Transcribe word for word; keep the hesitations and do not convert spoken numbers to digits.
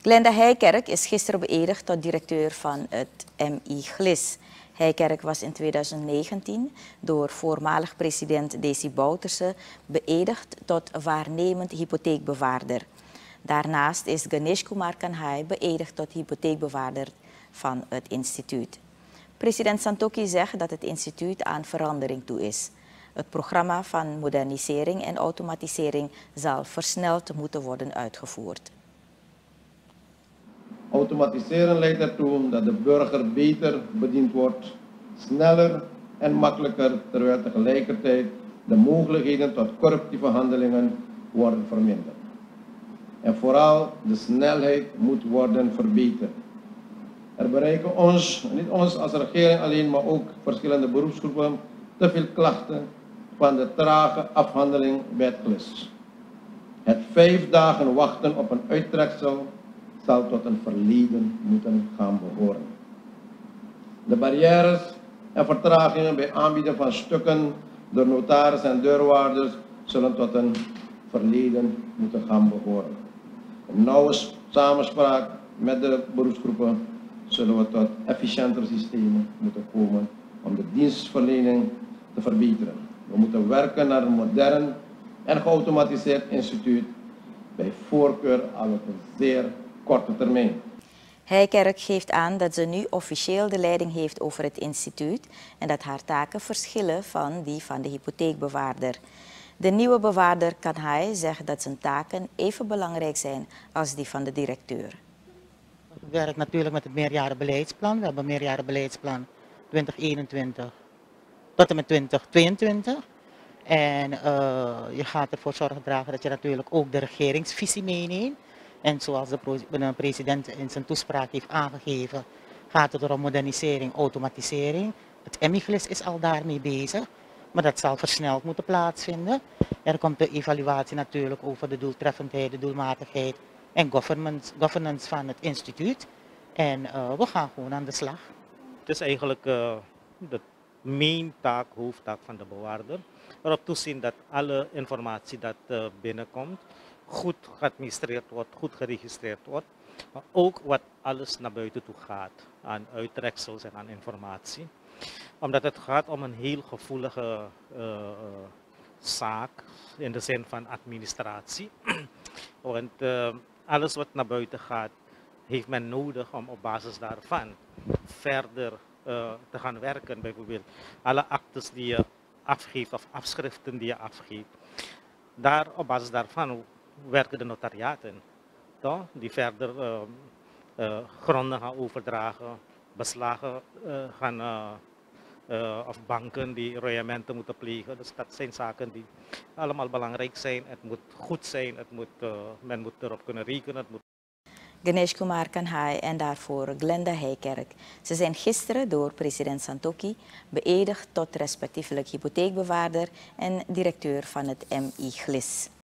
Glenda Heijkerk is gisteren beëdigd tot directeur van het M I Glis. Heijkerk was in tweeduizend negentien door voormalig president Desi Bouterse beëdigd tot waarnemend hypotheekbewaarder. Daarnaast is Ganesh Kumar Kanhai beëdigd tot hypotheekbewaarder van het instituut. President Santokhi zegt dat het instituut aan verandering toe is. Het programma van modernisering en automatisering zal versneld moeten worden uitgevoerd. Automatiseren leidt ertoe dat de burger beter bediend wordt, sneller en makkelijker, terwijl tegelijkertijd de mogelijkheden tot corruptieve handelingen worden verminderd. En vooral de snelheid moet worden verbeterd. Er bereiken ons, niet ons als regering alleen, maar ook verschillende beroepsgroepen, te veel klachten van de trage afhandeling bij het Glis. Het vijf dagen wachten op een uittreksel zal tot een verleden moeten gaan behoren. De barrières en vertragingen bij aanbieden van stukken door notaris en deurwaarders zullen tot een verleden moeten gaan behoren. In nauwe samenspraak met de beroepsgroepen zullen we tot efficiëntere systemen moeten komen om de dienstverlening te verbeteren. We moeten werken naar een modern en geautomatiseerd instituut, bij voorkeur al op een zeer korte termijn. Heijkerk geeft aan dat ze nu officieel de leiding heeft over het instituut en dat haar taken verschillen van die van de hypotheekbewaarder. De nieuwe bewaarder Kanhai zegt dat zijn taken even belangrijk zijn als die van de directeur. Ik werk natuurlijk met het meerjarenbeleidsplan. We hebben een meerjarenbeleidsplan twintig eenentwintig tot en met twintig tweeëntwintig. En uh, je gaat ervoor zorgen dragen dat je natuurlijk ook de regeringsvisie meeneemt. En zoals de president in zijn toespraak heeft aangegeven, gaat het om modernisering, automatisering. Het M I Glis is al daarmee bezig, maar dat zal versneld moeten plaatsvinden. Er komt de evaluatie natuurlijk over de doeltreffendheid, de doelmatigheid en governance, governance van het instituut. En uh, we gaan gewoon aan de slag. Het is eigenlijk uh, de main taak, hoofdtaak van de bewaarder. Erop toezien dat alle informatie dat uh, binnenkomt goed geadministreerd wordt, goed geregistreerd wordt. Maar ook wat alles naar buiten toe gaat aan uittreksels en aan informatie. Omdat het gaat om een heel gevoelige uh, zaak in de zin van administratie. Want uh, alles wat naar buiten gaat, heeft men nodig om op basis daarvan verder uh, te gaan werken. Bijvoorbeeld alle actes die je afgeeft of afschriften die je afgeeft. Daar, op basis daarvan werken de notariaten, toch? Die verder uh, uh, gronden gaan overdragen, beslagen uh, gaan, uh, uh, of banken die royamenten moeten plegen. Dus dat zijn zaken die allemaal belangrijk zijn. Het moet goed zijn, het moet, uh, men moet erop kunnen rekenen. Het moet... Ganesh Kumar Kanhai en daarvoor Glenda Heijkerk. Ze zijn gisteren door president Santokhi beëdigd tot respectievelijk hypotheekbewaarder en directeur van het M I Glis.